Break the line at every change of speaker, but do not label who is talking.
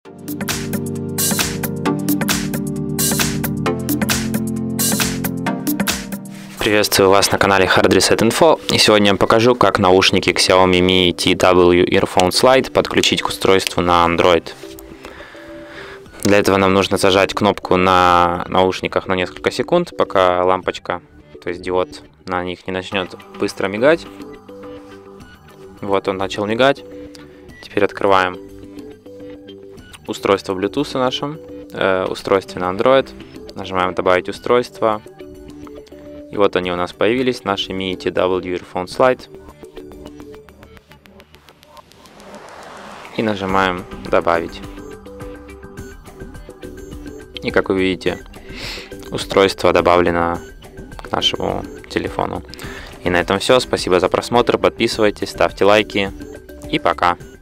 Приветствую вас на канале Hard Reset Info, и сегодня я покажу, как наушники Xiaomi Mi TW Earphones Lite подключить к устройству на Android. Для этого нам нужно зажать кнопку на наушниках на несколько секунд, пока лампочка, то есть диод, на них не начнет быстро мигать. Вот он начал мигать. Теперь открываем устройство Bluetooth нашем, устройстве на Android. Нажимаем «Добавить устройство». И вот они у нас появились, наши Mi TW Earphones Lite. И нажимаем «Добавить». И как вы видите, устройство добавлено к нашему телефону. И на этом все. Спасибо за просмотр. Подписывайтесь, ставьте лайки. И пока.